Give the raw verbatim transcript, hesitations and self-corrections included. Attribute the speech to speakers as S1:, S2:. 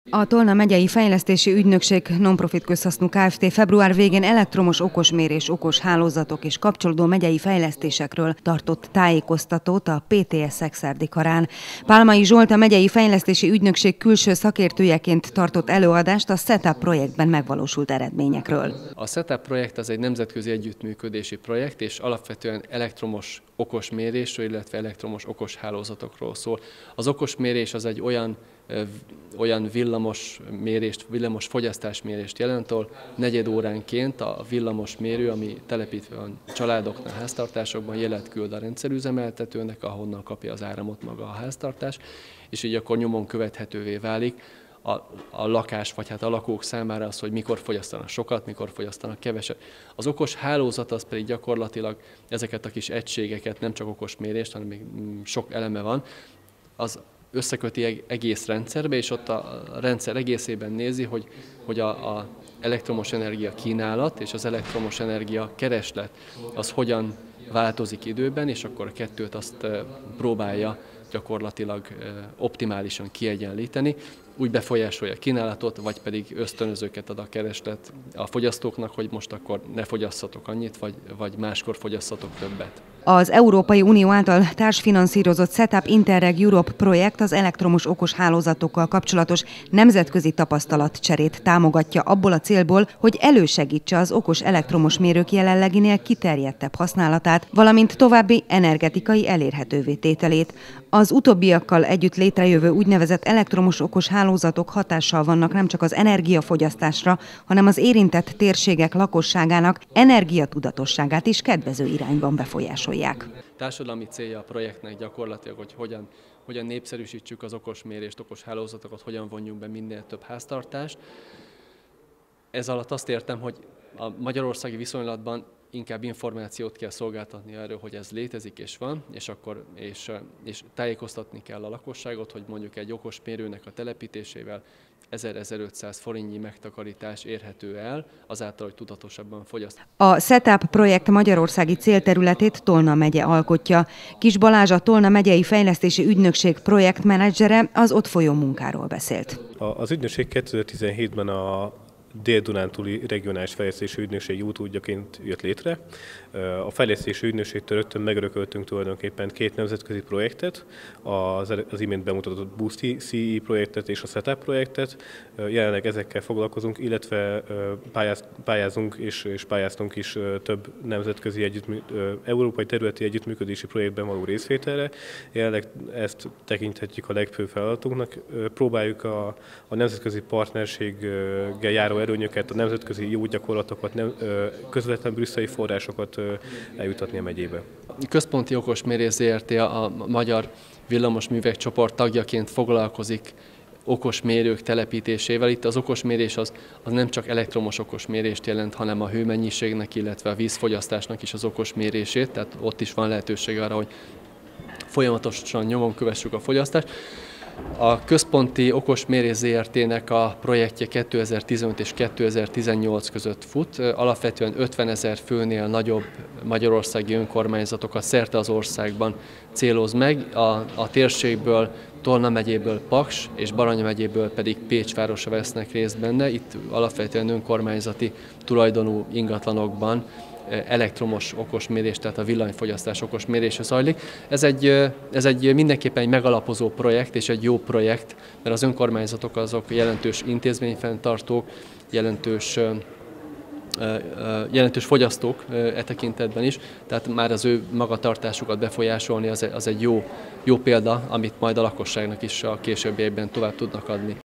S1: A Tolna megyei fejlesztési ügynökség non-profit közhasznú Kft. Február végén elektromos okosmérés, okos hálózatok és kapcsolódó megyei fejlesztésekről tartott tájékoztatót a pé té es Szekszárdi Karán. Pálmai Zsolt, a megyei fejlesztési ügynökség külső szakértőjeként tartott előadást a SETAP projektben megvalósult eredményekről.
S2: A SETAP projekt az egy nemzetközi együttműködési projekt, és alapvetően elektromos okosmérésről, illetve elektromos okos hálózatokról szól. Az okosmérés az egy olyan olyan villamos mérést, villamos fogyasztásmérést jelent, ahol negyed óránként a villamos mérő, ami telepítve a családoknál, háztartásokban jelet küld a rendszerüzemeltetőnek, ahonnan kapja az áramot maga a háztartás, és így akkor nyomon követhetővé válik a, a lakás, vagy hát a lakók számára az, hogy mikor fogyasztanak sokat, mikor fogyasztanak keveset. Az okos hálózat az pedig gyakorlatilag ezeket a kis egységeket, nem csak okos mérést, hanem még sok eleme van, az összeköti egész rendszerbe, és ott a rendszer egészében nézi, hogy, hogy a, a elektromos energia kínálat és az elektromos energia kereslet az hogyan változik időben, és akkor a kettőt azt próbálja gyakorlatilag optimálisan kiegyenlíteni, úgy befolyásolja a kínálatot, vagy pedig ösztönözőket ad a kereslet a fogyasztóknak, hogy most akkor ne fogyasszatok annyit, vagy, vagy máskor fogyasszatok többet.
S1: Az Európai Unió által társfinanszírozott SETAP Interreg Europe projekt az elektromos okos hálózatokkal kapcsolatos nemzetközi tapasztalatcserét támogatja abból a célból, hogy elősegítse az okos elektromos mérők jelenleginél kiterjedtebb használatát, valamint további energetikai elérhetővé tételét. Az utóbbiakkal együtt létrejövő úgynevezett elektromos okos hálózatok hatással vannak nem csak az energiafogyasztásra, hanem az érintett térségek lakosságának energiatudatosságát is kedvező irányban befolyásolják.
S2: Társadalmi célja a projektnek gyakorlatilag, hogy hogyan, hogyan népszerűsítsük az okos mérést, okos hálózatokat, hogyan vonjunk be minél több háztartást. Ez alatt azt értem, hogy a magyarországi viszonylatban inkább információt kell szolgáltatni erről, hogy ez létezik és van, és akkor és, és tájékoztatni kell a lakosságot, hogy mondjuk egy okos mérőnek a telepítésével ezer-ezerötszáz forintnyi megtakarítás érhető el, azáltal, hogy tudatosabban fogyaszt.
S1: A SETAP projekt magyarországi célterületét Tolna megye alkotja. Kis Balázs, a Tolna megyei fejlesztési ügynökség projektmenedzsere az ott folyó munkáról beszélt.
S3: Az ügynökség kétezer-tizenhétben a Dél-Dunántúli Regionális Fejlesztési Ügynökség útútjaként jött létre. A fejlesztési ügynökségtől rögtön megörököltünk tulajdonképpen két nemzetközi projektet, az, az imént bemutatott Boost C E projektet és a SETAP projektet. Jelenleg ezekkel foglalkozunk, illetve pályáz, pályázunk és, és pályáztunk is több nemzetközi együttmű, európai területi együttműködési projektben való részvételre. Jelenleg ezt tekinthetjük a legfőbb feladatunknak. Próbáljuk a, a nemzetközi partnerséggel járó erőnyöket, a nemzetközi jó gyakorlatokat, nem, közvetlen brüsszeli forrásokat eljutatni a megyébe.
S2: A Központi Okosmérés Zé Er Té a Magyar Villamosművek csoport tagjaként foglalkozik okosmérők telepítésével. Itt az okosmérés az, az nem csak elektromos okosmérést jelent, hanem a hőmennyiségnek, illetve a vízfogyasztásnak is az okosmérését, tehát ott is van lehetőség arra, hogy folyamatosan nyomon kövessük a fogyasztást. A Központi Okosmérés Zé Er Té-nek a projektje kétezer-tizenöt és kétezer-tizennyolc között fut. Alapvetően ötvenezer főnél nagyobb magyarországi önkormányzatokat szerte az országban céloz meg. A, a térségből, Tolna megyéből Paks és Baranya megyéből pedig Pécs városa vesznek részt benne. Itt alapvetően önkormányzati tulajdonú ingatlanokban elektromos okosmérés, tehát a villanyfogyasztás okosmérése zajlik. Ez egy, ez egy mindenképpen egy megalapozó projekt és egy jó projekt, mert az önkormányzatok azok jelentős intézményfenntartók, jelentős, jelentős fogyasztók e tekintetben is, tehát már az ő magatartásukat befolyásolni az egy jó, jó példa, amit majd a lakosságnak is a későbbiekben tovább tudnak adni.